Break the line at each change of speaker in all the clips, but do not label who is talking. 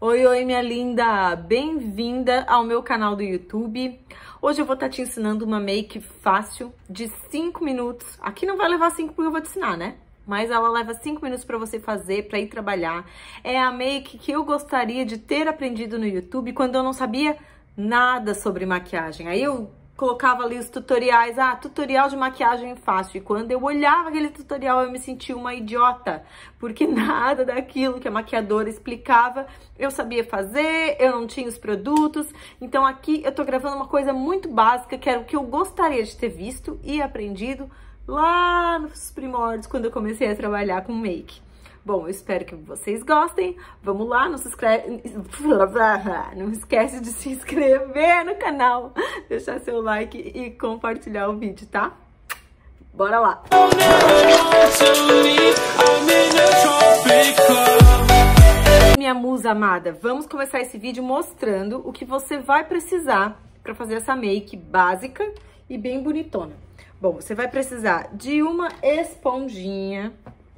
Oi, oi, minha linda! Bem-vinda ao meu canal do YouTube. Hoje eu vou estar te ensinando uma make fácil de 5 minutos. Aqui não vai levar 5 porque eu vou te ensinar, né? Mas ela leva 5 minutos para você fazer, para ir trabalhar. É a make que eu gostaria de ter aprendido no YouTube quando eu não sabia nada sobre maquiagem. Aí eu colocava ali os tutoriais, tutorial de maquiagem fácil. E quando eu olhava aquele tutorial, eu me sentia uma idiota, porque nada daquilo que a maquiadora explicava eu sabia fazer, eu não tinha os produtos. Então aqui eu tô gravando uma coisa muito básica, que era o que eu gostaria de ter visto e aprendido lá nos primórdios, quando eu comecei a trabalhar com make. Bom, eu espero que vocês gostem. Vamos lá, não esquece de se inscrever no canal, deixar seu like e compartilhar o vídeo, tá? Bora lá! Minha musa amada, vamos começar esse vídeo mostrando o que você vai precisar para fazer essa make básica e bem bonitona. Bom, você vai precisar de uma esponjinha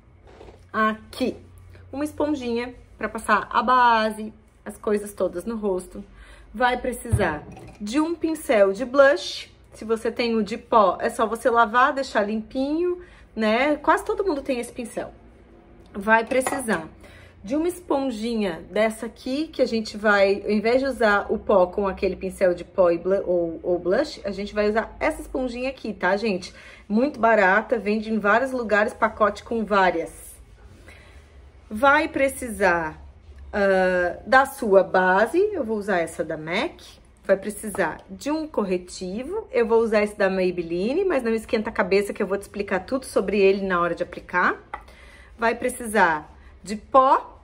aqui, uma esponjinha para passar a base, as coisas todas no rosto. Vai precisar de um pincel de blush. Se você tem o de pó, é só você lavar, deixar limpinho, né? Quase todo mundo tem esse pincel. Vai precisar de uma esponjinha dessa aqui, que a gente vai, ao invés de usar o pó com aquele pincel de pó ou blush, a gente vai usar essa esponjinha aqui, tá, gente? Muito barata, vende em vários lugares, pacote com várias. Vai precisar da sua base, eu vou usar essa da MAC. Vai precisar de um corretivo, eu vou usar esse da Maybelline, mas não esquenta a cabeça que eu vou te explicar tudo sobre ele na hora de aplicar. Vai precisar de pó,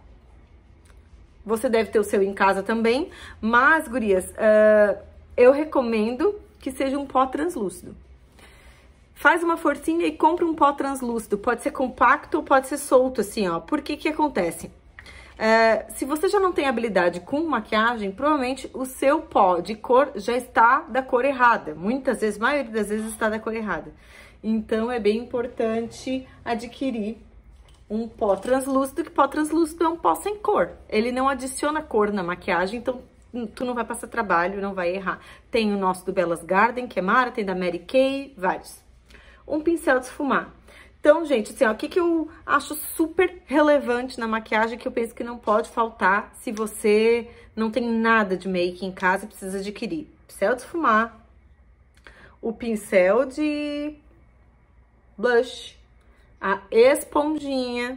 você deve ter o seu em casa também, mas, gurias, eu recomendo que seja um pó translúcido. Faz uma forcinha e compra um pó translúcido. Pode ser compacto ou pode ser solto, assim, ó. Por que que acontece? Se você já não tem habilidade com maquiagem, provavelmente o seu pó de cor já está da cor errada. Muitas vezes, a maioria das vezes, está da cor errada. Então, é bem importante adquirir um pó translúcido, que pó translúcido é um pó sem cor. Ele não adiciona cor na maquiagem, então tu não vai passar trabalho, não vai errar. Tem o nosso do Bellas Garden, que é Mara, tem da Mary Kay, vários. Um pincel de esfumar. Então, gente, assim, ó, o que eu acho super relevante na maquiagem, que eu penso que não pode faltar se você não tem nada de make em casa e precisa adquirir. Pincel de esfumar, o pincel de blush, a esponjinha,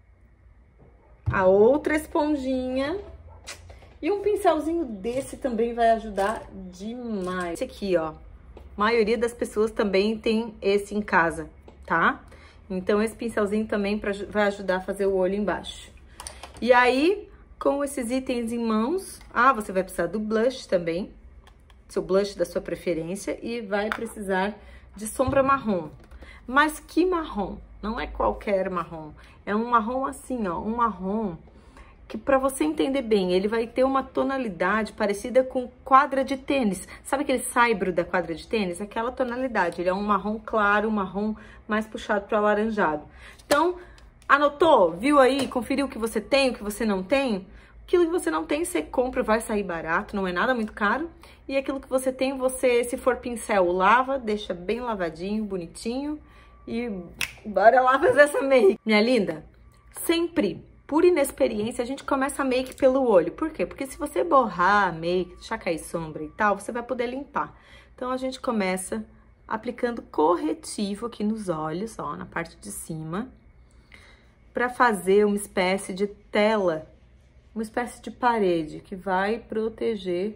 a outra esponjinha e um pincelzinho desse também vai ajudar demais. Esse aqui, ó. A maioria das pessoas também tem esse em casa, tá? Então, esse pincelzinho também vai ajudar a fazer o olho embaixo. E aí, com esses itens em mãos, você vai precisar do blush também, seu blush da sua preferência, e vai precisar de sombra marrom. Mas que marrom? Não é qualquer marrom, é um marrom assim, ó, um marrom que, para você entender bem, ele vai ter uma tonalidade parecida com quadra de tênis. Sabe aquele saibro da quadra de tênis? Aquela tonalidade. Ele é um marrom claro, um marrom mais puxado para o alaranjado. Então, anotou? Viu aí? Conferiu o que você tem, o que você não tem? Aquilo que você não tem, você compra, vai sair barato, não é nada muito caro. E aquilo que você tem, você, se for pincel, lava, deixa bem lavadinho, bonitinho. E bora lá fazer essa make. Minha linda, sempre, por inexperiência, a gente começa a make pelo olho. Por quê? Porque se você borrar a make, deixar cair sombra e tal, você vai poder limpar. Então, a gente começa aplicando corretivo aqui nos olhos, ó, na parte de cima, para fazer uma espécie de tela, uma espécie de parede que vai proteger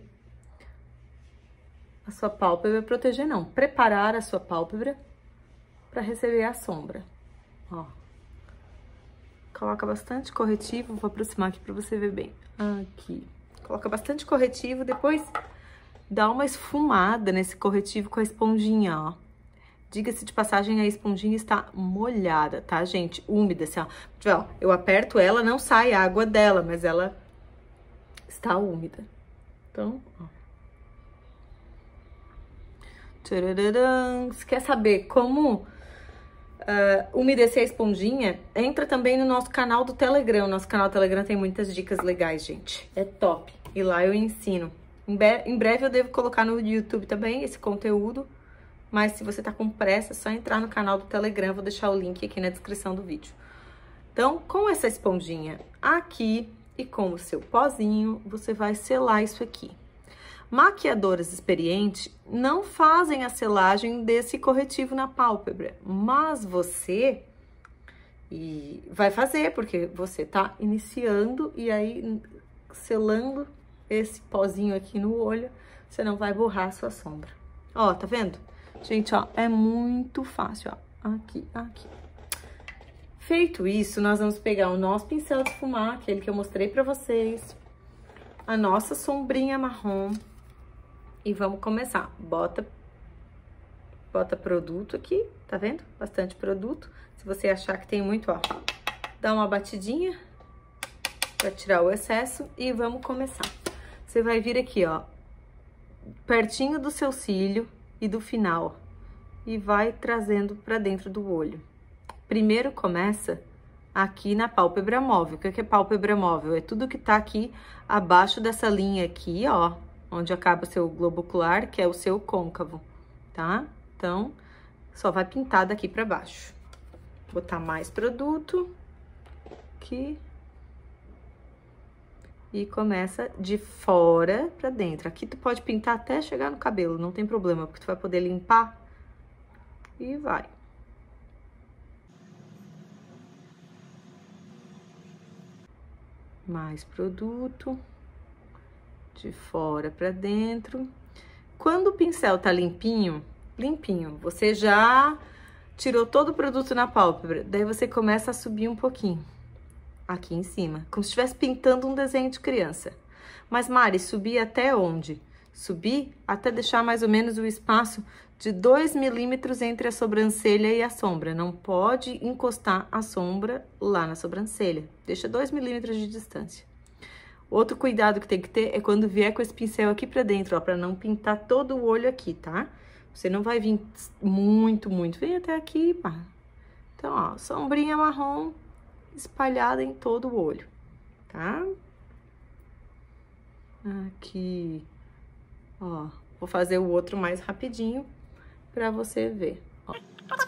a sua pálpebra. Proteger não, preparar a sua pálpebra para receber a sombra, ó. Coloca bastante corretivo, vou aproximar aqui para você ver bem. Aqui. Coloca bastante corretivo, depois dá uma esfumada nesse corretivo com a esponjinha, ó. Diga-se de passagem, a esponjinha está molhada, tá, gente? Úmida, assim, ó. Eu aperto ela, não sai a água dela, mas ela está úmida. Então, ó. Tcharam! Você quer saber como umedecer a esponjinha, entra também no nosso canal do Telegram. Nosso canal do Telegram tem muitas dicas legais, gente. É top. E lá eu ensino. Em breve eu devo colocar no YouTube também esse conteúdo. Mas se você tá com pressa, é só entrar no canal do Telegram. Eu vou deixar o link aqui na descrição do vídeo. Então, com essa esponjinha aqui e com o seu pozinho, você vai selar isso aqui. Maquiadoras experientes não fazem a selagem desse corretivo na pálpebra, mas você vai fazer, porque você tá iniciando e aí selando esse pozinho aqui no olho, você não vai borrar a sua sombra. Ó, tá vendo? Gente, ó, é muito fácil, ó, aqui, aqui. Feito isso, nós vamos pegar o nosso pincel de esfumar, aquele que eu mostrei pra vocês, a nossa sombrinha marrom, e vamos começar. Bota produto aqui, tá vendo? Bastante produto. Se você achar que tem muito, ó, dá uma batidinha pra tirar o excesso e vamos começar. Você vai vir aqui, ó, pertinho do seu cílio e do final, e vai trazendo pra dentro do olho. Primeiro começa aqui na pálpebra móvel. O que é pálpebra móvel? É tudo que tá aqui abaixo dessa linha aqui, ó, onde acaba o seu globo ocular, que é o seu côncavo, tá? Então, só vai pintar daqui pra baixo. Botar mais produto aqui. E começa de fora pra dentro. Aqui tu pode pintar até chegar no cabelo, não tem problema, porque tu vai poder limpar e vai. Mais produto, de fora pra dentro. Quando o pincel tá limpinho, você já tirou todo o produto na pálpebra, daí você começa a subir um pouquinho, aqui em cima, como se estivesse pintando um desenho de criança. Mas, Mari, subir até onde? Subir até deixar mais ou menos o espaço de 2 milímetros entre a sobrancelha e a sombra. Não pode encostar a sombra lá na sobrancelha. Deixa 2 milímetros de distância. Outro cuidado que tem que ter é quando vier com esse pincel aqui pra dentro, ó, pra não pintar todo o olho aqui, tá? Você não vai vir muito, vem até aqui, pá. Então, ó, sombrinha marrom espalhada em todo o olho, tá? Aqui, ó, vou fazer o outro mais rapidinho pra você ver, ó.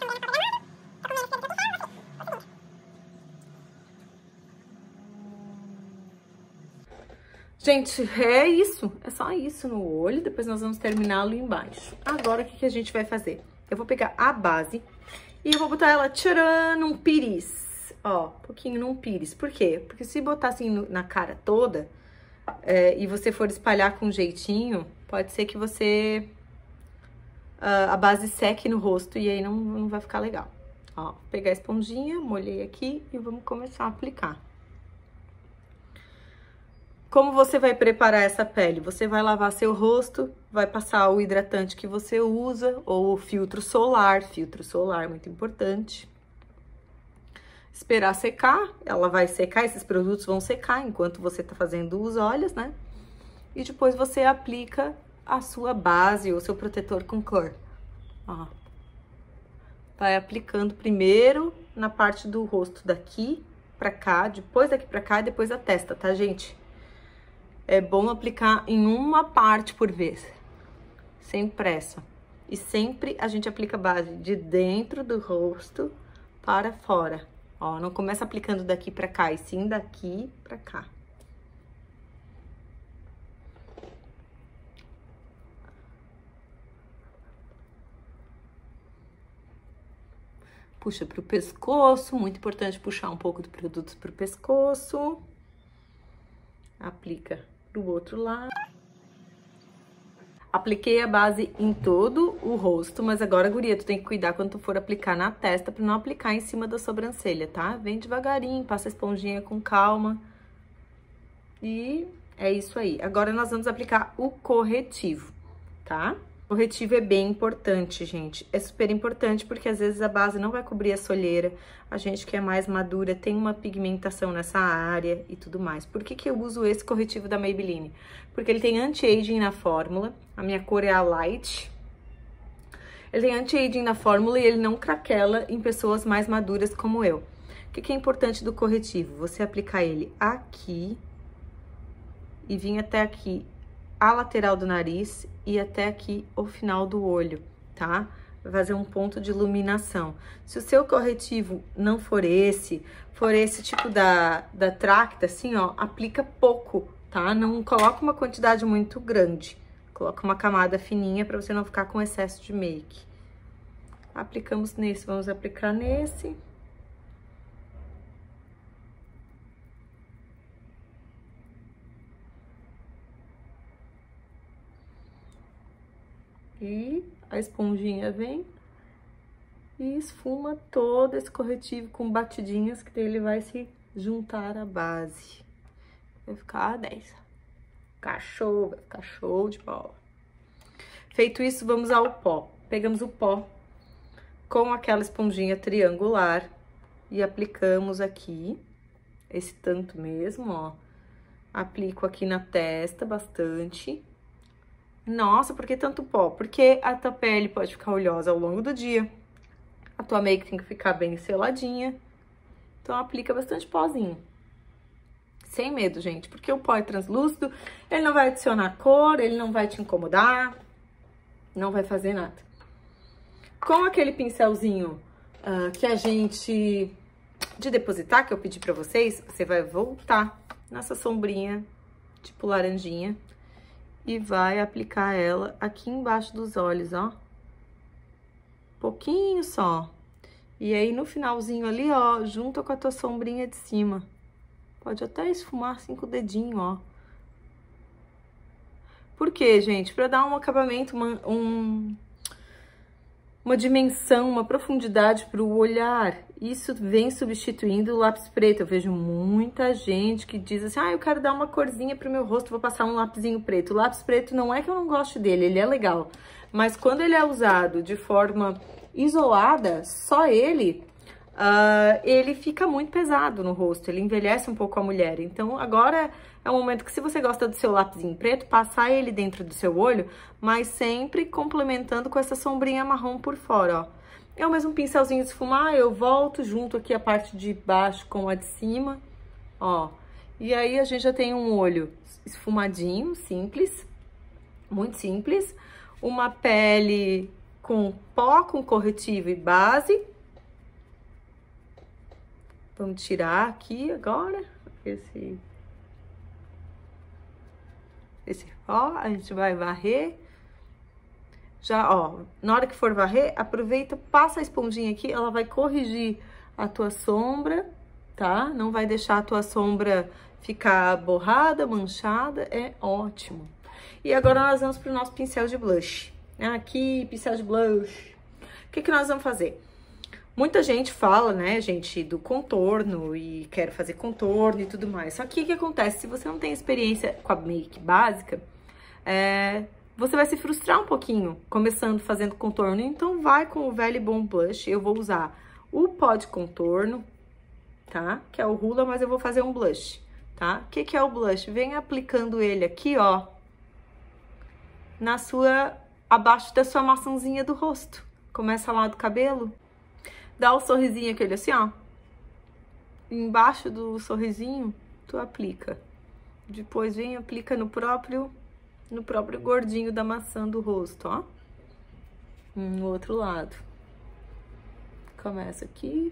Gente, é isso, é só isso no olho, depois nós vamos terminá-lo embaixo. Agora, o que a gente vai fazer? Eu vou pegar a base e eu vou botar ela, tcharam, num pires, ó, um pouquinho num pires. Por quê? Porque se botar assim na cara toda, e você for espalhar com jeitinho, pode ser que você, a base seque no rosto e aí não vai ficar legal. Ó, vou pegar a esponjinha, molhei aqui e vamos começar a aplicar. Como você vai preparar essa pele? Você vai lavar seu rosto, vai passar o hidratante que você usa, ou o filtro solar muito importante. Esperar secar, ela vai secar, esses produtos vão secar enquanto você tá fazendo os olhos, né? E depois você aplica a sua base ou seu protetor com cor. Ó. Vai aplicando primeiro na parte do rosto daqui pra cá, depois daqui pra cá e depois a testa, tá, gente? É bom aplicar em uma parte por vez, sem pressa. E sempre a gente aplica a base de dentro do rosto para fora. Ó, não começa aplicando daqui pra cá, e sim daqui pra cá. Puxa pro pescoço, muito importante puxar um pouco do produto pro pescoço. Aplica do outro lado. Apliquei a base em todo o rosto, mas agora, guria, tu tem que cuidar quando tu for aplicar na testa pra não aplicar em cima da sobrancelha, tá? Vem devagarinho, passa a esponjinha com calma. E é isso aí. Agora nós vamos aplicar o corretivo, tá? O corretivo é bem importante, gente. É super importante porque às vezes a base não vai cobrir a solheira. A gente que é mais madura tem uma pigmentação nessa área e tudo mais. Por que que eu uso esse corretivo da Maybelline? Porque ele tem anti-aging na fórmula. A minha cor é a Light. Ele tem anti-aging na fórmula e ele não craquela em pessoas mais maduras como eu. O que é importante do corretivo? Você aplicar ele aqui e vir até aqui a lateral do nariz e até aqui o final do olho, tá? Vai fazer um ponto de iluminação. Se o seu corretivo não for esse tipo da Tracta, assim, ó, aplica pouco, tá? Não coloca uma quantidade muito grande. Coloca uma camada fininha para você não ficar com excesso de make. Aplicamos nesse, vamos aplicar nesse. E a esponjinha vem e esfuma todo esse corretivo com batidinhas, que daí ele vai se juntar à base. Vai ficar 10. Vai ficar show de bola. Feito isso, vamos ao pó. Pegamos o pó com aquela esponjinha triangular e aplicamos aqui, esse tanto mesmo, ó. Aplico aqui na testa bastante. Nossa, por que tanto pó? Porque a tua pele pode ficar oleosa ao longo do dia. A tua make tem que ficar bem seladinha. Então, aplica bastante pozinho. Sem medo, gente, porque o pó é translúcido, ele não vai adicionar cor, ele não vai te incomodar, não vai fazer nada. Com aquele pincelzinho que a gente... de depositar, que eu pedi pra vocês, você vai voltar nessa sombrinha, tipo laranjinha, e vai aplicar ela aqui embaixo dos olhos, ó. Pouquinho só. E aí, no finalzinho ali, ó, junto com a tua sombrinha de cima. Pode até esfumar assim com o dedinho, ó. Por quê, gente? Pra dar um acabamento, uma dimensão, uma profundidade pro olhar. Isso vem substituindo o lápis preto. Eu vejo muita gente que diz assim, eu quero dar uma corzinha pro meu rosto, vou passar um lapisinho preto. O lápis preto não é que eu não goste dele, ele é legal. Mas quando ele é usado de forma isolada, só ele fica muito pesado no rosto, ele envelhece um pouco a mulher. Então, agora é o momento que, se você gosta do seu lapisinho preto, passar ele dentro do seu olho, mas sempre complementando com essa sombrinha marrom por fora, ó. É o mesmo pincelzinho de esfumar, eu volto junto aqui a parte de baixo com a de cima, ó. E aí, a gente já tem um olho esfumadinho, simples, muito simples. Uma pele com pó, com corretivo e base. Vamos tirar aqui agora esse pó, a gente vai varrer. Já, ó, na hora que for varrer, aproveita, passa a esponjinha aqui, ela vai corrigir a tua sombra, tá? Não vai deixar a tua sombra ficar borrada, manchada, é ótimo. E agora nós vamos pro nosso pincel de blush. Aqui, pincel de blush. O que nós vamos fazer? Muita gente fala, né, gente, do contorno e quer fazer contorno e tudo mais. Só que o que acontece? Se você não tem experiência com a make básica, você vai se frustrar um pouquinho começando fazendo contorno. Então, vai com o velho e bom blush. Eu vou usar o pó de contorno, tá? Que é o Hoola, mas eu vou fazer um blush, tá? O que é o blush? Vem aplicando ele aqui, ó, abaixo da sua maçãzinha do rosto. Começa lá do cabelo. Dá o sorrisinho aquele assim, ó. Embaixo do sorrisinho, tu aplica. Depois vem e aplica no próprio gordinho da maçã do rosto, ó. No outro lado. Começa aqui.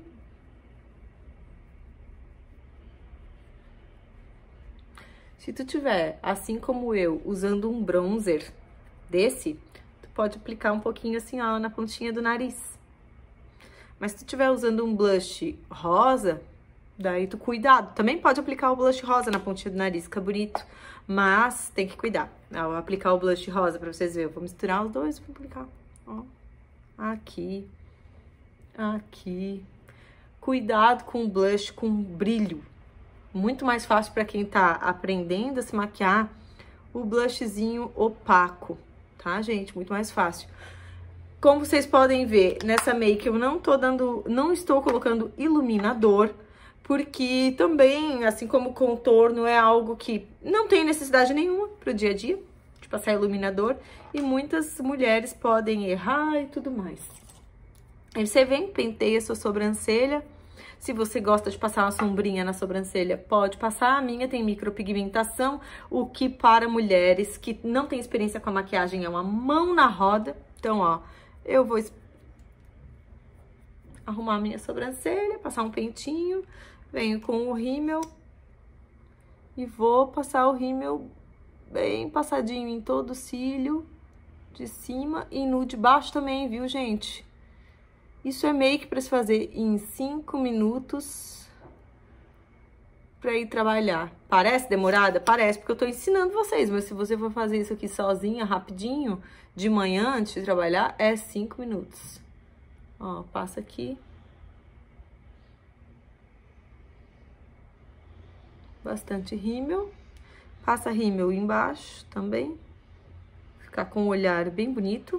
Se tu tiver, assim como eu, usando um bronzer desse, tu pode aplicar um pouquinho assim, ó, na pontinha do nariz. Mas se tu estiver usando um blush rosa, daí tu cuidado. Também pode aplicar o blush rosa na pontinha do nariz, fica bonito. Mas tem que cuidar. Eu vou aplicar o blush rosa pra vocês verem. Eu vou misturar os dois pra aplicar. Ó. Aqui. Aqui. Cuidado com o blush com brilho. Muito mais fácil pra quem tá aprendendo a se maquiar, o blushzinho opaco, tá, gente? Muito mais fácil. Como vocês podem ver, nessa make eu não estou colocando iluminador, porque também, assim como o contorno, é algo que não tem necessidade nenhuma pro dia a dia. de passar iluminador e muitas mulheres podem errar e tudo mais. Aí você vem, penteia sua sobrancelha. Se você gosta de passar uma sombrinha na sobrancelha, pode passar. A minha tem micropigmentação, o que para mulheres que não têm experiência com a maquiagem é uma mão na roda. Então, ó, eu vou arrumar a minha sobrancelha, passar um pentinho, venho com o rímel e vou passar o rímel bem passadinho em todo o cílio de cima e no de baixo também, viu, gente? Isso é make para se fazer em 5 minutos para ir trabalhar. Parece demorada? Parece, porque eu tô ensinando vocês, mas se você for fazer isso aqui sozinha, rapidinho, de manhã, antes de trabalhar, é 5 minutos. Ó, passa aqui. Bastante rímel. Passa rímel embaixo também. Ficar com o olhar bem bonito.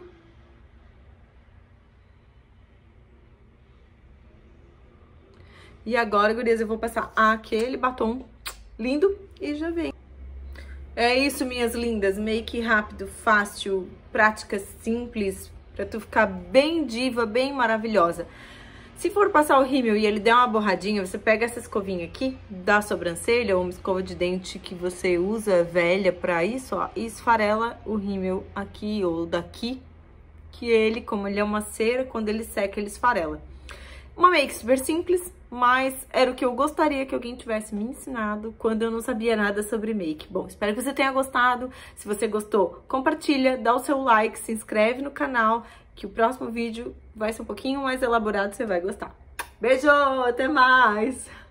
E agora, gurias, eu vou passar aquele batom lindo e já vem. É isso, minhas lindas. Make rápido, fácil, prática simples, pra tu ficar bem diva, bem maravilhosa. Se for passar o rímel e ele der uma borradinha, você pega essa escovinha aqui da sobrancelha ou uma escova de dente que você usa velha pra isso, ó, e esfarela o rímel aqui ou daqui, que ele, como ele é uma cera, quando ele seca, ele esfarela. Uma make super simples, mas era o que eu gostaria que alguém tivesse me ensinado quando eu não sabia nada sobre make. Bom, espero que você tenha gostado. Se você gostou, compartilha, dá o seu like, se inscreve no canal, que o próximo vídeo vai ser um pouquinho mais elaborado, você vai gostar. Beijo, até mais!